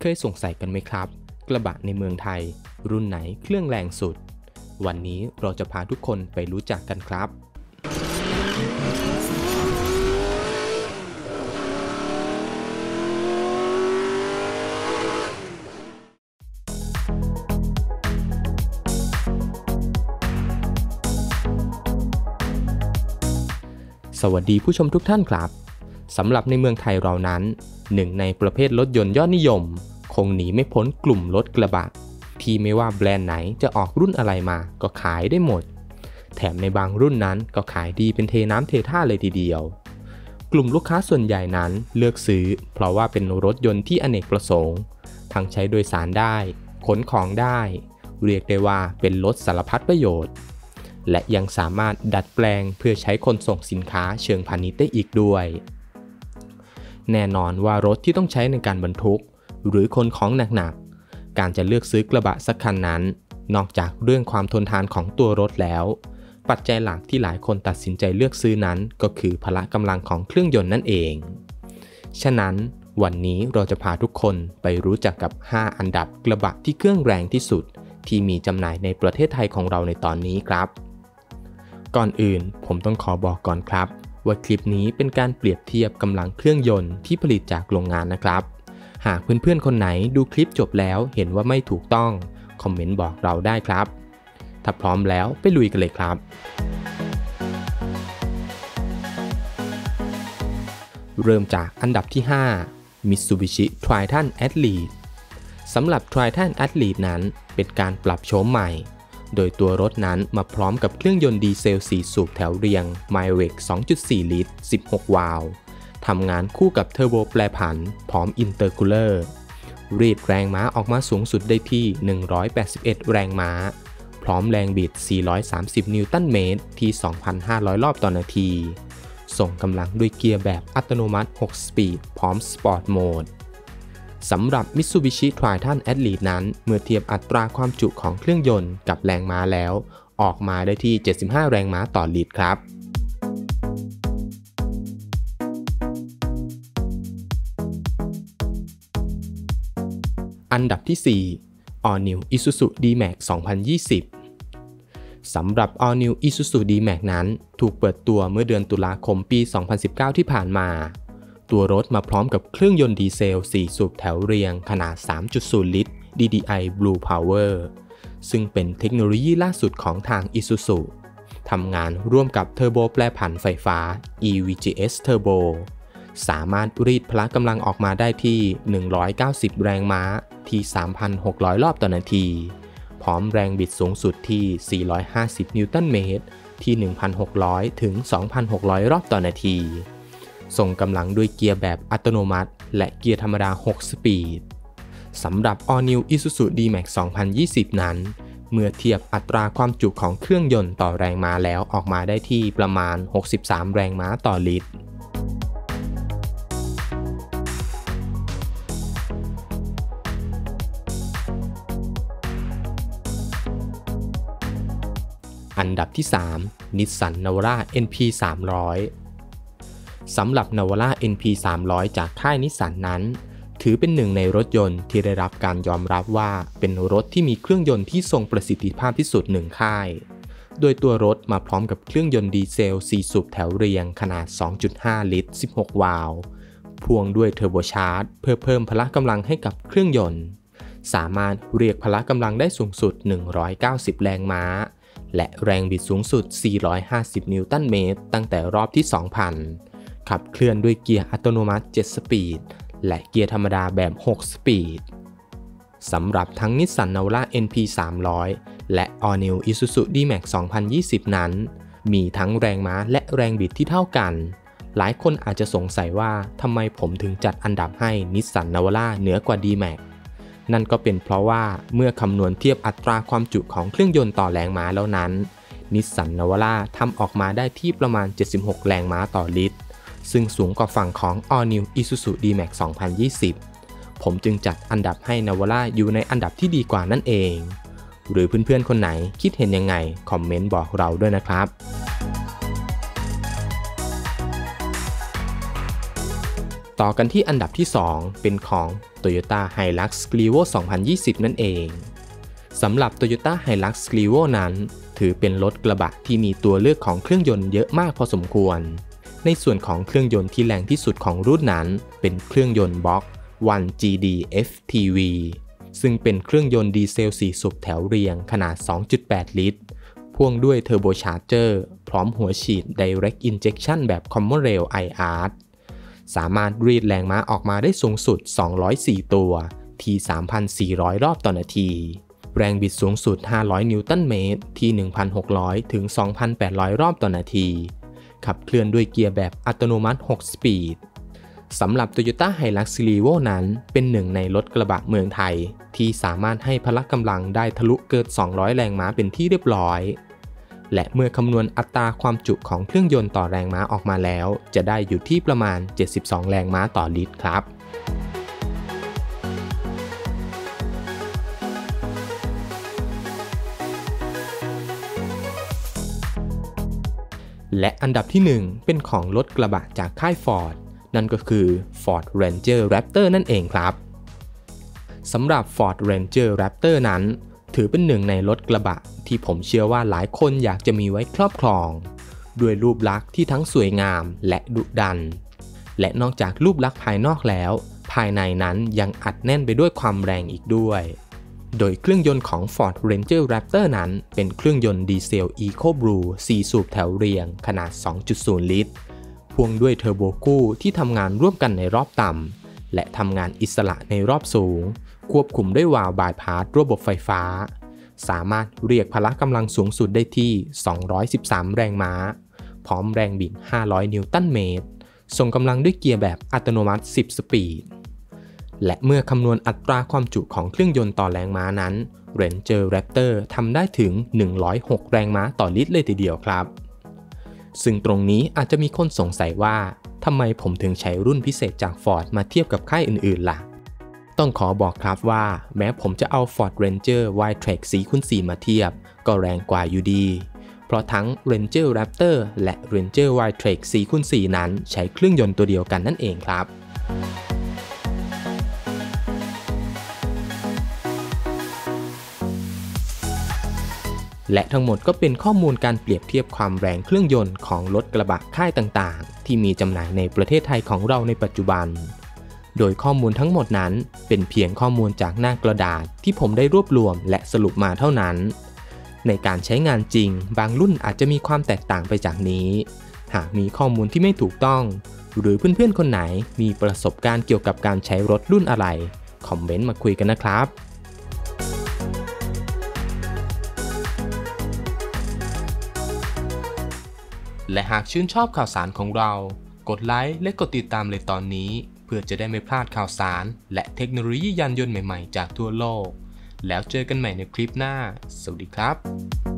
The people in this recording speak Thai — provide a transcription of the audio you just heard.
เคยสงสัยกันไหมครับกระบะในเมืองไทยรุ่นไหนเครื่องแรงสุดวันนี้เราจะพาทุกคนไปรู้จักกันครับสวัสดีผู้ชมทุกท่านครับสำหรับในเมืองไทยเรานั้นหนึ่งในประเภทรถยนต์ยอดนิยมคงหนีไม่พ้นกลุ่มรถกระบะที่ไม่ว่าแบรนด์ไหนจะออกรุ่นอะไรมาก็ขายได้หมดแถมในบางรุ่นนั้นก็ขายดีเป็นเทน้ำเทท่าเลยทีเดียวกลุ่มลูกค้าส่วนใหญ่นั้นเลือกซื้อเพราะว่าเป็นรถยนต์ที่อเนกประสงค์ทั้งใช้โดยสารได้ขนของได้เรียกได้ว่าเป็นรถสารพัดประโยชน์และยังสามารถดัดแปลงเพื่อใช้ขนส่งสินค้าเชิงพาณิชย์ได้อีกด้วยแน่นอนว่ารถที่ต้องใช้ในการบรรทุกหรือขนของหนักๆการจะเลือกซื้อกระบะสักคันนั้นนอกจากเรื่องความทนทานของตัวรถแล้วปัจจัยหลักที่หลายคนตัดสินใจเลือกซื้อนั้นก็คือพละกำลังของเครื่องยนต์นั่นเองฉะนั้นวันนี้เราจะพาทุกคนไปรู้จักกับ5อันดับกระบะที่เครื่องแรงที่สุดที่มีจำหน่ายในประเทศไทยของเราในตอนนี้ครับก่อนอื่นผมต้องขอบอกก่อนครับว่าคลิปนี้เป็นการเปรียบเทียบกำลังเครื่องยนต์ที่ผลิตจากโรงงานนะครับหากเพื่อนๆคนไหนดูคลิปจบแล้วเห็นว่าไม่ถูกต้องคอมเมนต์บอกเราได้ครับถ้าพร้อมแล้วไปลุยกันเลยครับเริ่มจากอันดับที่5 Mitsubishi Triton Athlete สำหรับ Triton Athlete นั้นเป็นการปรับโฉมใหม่โดยตัวรถนั้นมาพร้อมกับเครื่องยนต์ดีเซล4สูบแถวเรียง Myrec 2.4 ลิตร 16 วาล์วทำงานคู่กับเทอร์โบแปรผันพร้อมอินเตอร์คูลเลอร์รีดแรงม้าออกมาสูงสุดได้ที่181แรงม้าพร้อมแรงบิด430นิวตันเมตรที่ 2,500 รอบต่อนาทีส่งกำลังด้วยเกียร์แบบอัตโนมัติ6สปีดพร้อมสปอร์ตโหมดสำหรับ Mitsubishi Triton Athlete นั้นเมื่อเทียบอัตราความจุของเครื่องยนต์กับแรงม้าแล้วออกมาได้ที่75แรงม้าต่อลิตรครับอันดับที่4 All New Isuzu D-Max 2020 สำหรับ All New Isuzu D-Max นั้นถูกเปิดตัวเมื่อเดือนตุลาคมปี 2019 ที่ผ่านมาตัวรถมาพร้อมกับเครื่องยนต์ดีเซล4สูบแถวเรียงขนาด 3.0 ลิตร DDI Blue Power ซึ่งเป็นเทคโนโลยีล่าสุดของทาง Isuzu ทำงานร่วมกับเทอร์โบแปรผันไฟฟ้า EVGS Turbo สามารถรีดพละกำลังออกมาได้ที่190แรงม้าที่ 3,600 รอบต่อนาทีพร้อมแรงบิดสูงสุดที่450นิวตันเมตรที่ 1,600 ถึง 2,600 รอบต่อนาทีส่งกำลังด้วยเกียร์แบบอัตโนมัติและเกียร์ธรรมดา6สปีดสำหรับ All New Isuzu D-Max 2020 นั้นเมื่อเทียบอัตราความจุของเครื่องยนต์ต่อแรงม้าแล้วออกมาได้ที่ประมาณ63แรงม้าต่อลิตรอันดับที่3 Nissan Navara NP 300 สำหรับ Navara NP 300 จากค่ายนิสสันนั้นถือเป็นหนึ่งในรถยนต์ที่ได้รับการยอมรับว่าเป็นรถที่มีเครื่องยนต์ที่ทรงประสิทธิภาพที่สุดหนึ่งค่ายโดยตัวรถมาพร้อมกับเครื่องยนต์ดีเซล4สูบแถวเรียงขนาด 2.5 ลิตร 16 วาล์วพ่วงด้วยเทอร์โบชาร์จเพื่อเพิ่มพละกำลังให้กับเครื่องยนต์สามารถเรียกพละกำลังได้สูงสุด190แรงม้าและแรงบิดสูงสุด450นิวตันเมตรตั้งแต่รอบที่ 2,000 ขับเคลื่อนด้วยเกียร์อัตโนมัติ7สปีดและเกียร์ธรรมดาแบบ6สปีดสำหรับทั้ง Nissan Navara NP 300 และ All New Isuzu D-Max 2020 นั้นมีทั้งแรงม้าและแรงบิดที่เท่ากันหลายคนอาจจะสงสัยว่าทำไมผมถึงจัดอันดับให้ Nissan Navara เหนือกว่า D-Maxนั่นก็เป็นเพราะว่าเมื่อคำนวณเทียบอัตราความจุของเครื่องยนต์ต่อแรงม้าแล้วนั้น Nissan Navara ทำออกมาได้ที่ประมาณ76แรงม้าต่อลิตรซึ่งสูงกว่าฝั่งของ All New Isuzu D-Max 2020 ผมจึงจัดอันดับให้ Navara อยู่ในอันดับที่ดีกว่านั่นเองหรือเพื่อนๆคนไหนคิดเห็นยังไงคอมเมนต์บอกเราด้วยนะครับ ต่อกันที่อันดับที่2เป็นของ Toyota Hilux Clio 2020 นั่นเองสำหรับ Toyota Hilux Clio นั้นถือเป็นรถกระบะที่มีตัวเลือกของเครื่องยนต์เยอะมากพอสมควรในส่วนของเครื่องยนต์ที่แรงที่สุดของรุ่นนั้นเป็นเครื่องยนต์บล็อก 1GD FTV ซึ่งเป็นเครื่องยนต์ดีเซล4สูบแถวเรียงขนาด 2.8 ลิตรพ่วงด้วยเทอร์โบชาร์เจอร์พร้อมหัวฉีด Direct Injection แบบ Common Rail IART สามารถรีดแรงม้าออกมาได้สูงสุด204ตัวที่ 3,400 รอบต่อนาทีแรงบิดสูงสุด500นิวตันเมตรที่ 1,600 ถึง 2,800 รอบต่อนาทีขับเคลื่อนด้วยเกียร์แบบอัตโนมัติ6สปีดสำหรับ Toyota Hilux Clio นั้นเป็นหนึ่งในรถกระบะเมืองไทยที่สามารถให้พละกำลังได้ทะลุเกิน200แรงม้าเป็นที่เรียบร้อยและเมื่อคำนวณอัตราความจุของเครื่องยนต์ต่อแรงม้าออกมาแล้วจะได้อยู่ที่ประมาณ72แรงม้าต่อลิตรครับและอันดับที่ 1 เป็นของรถกระบะจากค่าย Ford นั่นก็คือ Ford Ranger Raptor นั่นเองครับสำหรับ Ford Ranger Raptor นั้นถือเป็นหนึ่งในรถกระบะที่ผมเชื่อว่าหลายคนอยากจะมีไว้ครอบครองด้วยรูปลักษณ์ที่ทั้งสวยงามและดุดันและนอกจากรูปลักษณ์ภายนอกแล้วภายในนั้นยังอัดแน่นไปด้วยความแรงอีกด้วยโดยเครื่องยนต์ของ Ford Ranger Raptor นั้นเป็นเครื่องยนต์ดีเซล EcoBlue 4 สูบแถวเรียงขนาด 2.0 ลิตรพ่วงด้วยเทอร์โบคู่ที่ทำงานร่วมกันในรอบต่ำและทำงานอิสระในรอบสูงควบคุมด้วยวาล์วบายพาสระบบไฟฟ้าสามารถเรียกพละกำลังสูงสุดได้ที่213แรงม้าพร้อมแรงบิด500นิวตันเมตรส่งกำลังด้วยเกียร์แบบอัตโนมัติ10สปีดและเมื่อคำนวณอัตราความจุของเครื่องยนต์ต่อแรงม้านั้น Ranger Raptor ทำได้ถึง106แรงม้าต่อลิตรเลยทีเดียวครับซึ่งตรงนี้อาจจะมีคนสงสัยว่าทำไมผมถึงใช้รุ่นพิเศษจาก Ford มาเทียบกับค่ายอื่นๆล่ะต้องขอบอกครับว่าแม้ผมจะเอา Ford Ranger Wildtrak 4x4 มาเทียบก็แรงกว่าอยู่ดีเพราะทั้ง Ranger Raptor และ Ranger Wildtrak 4x4 นั้นใช้เครื่องยนต์ตัวเดียวกันนั่นเองครับและทั้งหมดก็เป็นข้อมูลการเปรียบเทียบความแรงเครื่องยนต์ของรถกระบะค่ายต่างๆที่มีจำหน่ายในประเทศไทยของเราในปัจจุบันโดยข้อมูลทั้งหมดนั้นเป็นเพียงข้อมูลจากหน้ากระดาษที่ผมได้รวบรวมและสรุปมาเท่านั้นในการใช้งานจริงบางรุ่นอาจจะมีความแตกต่างไปจากนี้หากมีข้อมูลที่ไม่ถูกต้องหรือเพื่อนๆคนไหนมีประสบการณ์เกี่ยวกับการใช้รถรุ่นอะไรคอมเมนต์มาคุยกันนะครับและหากชื่นชอบข่าวสารของเรากดไลค์และกดติดตามเลยตอนนี้เพื่อจะได้ไม่พลาดข่าวสารและเทคโนโลยียานยนต์ใหม่ๆจากทั่วโลกแล้วเจอกันใหม่ในคลิปหน้าสวัสดีครับ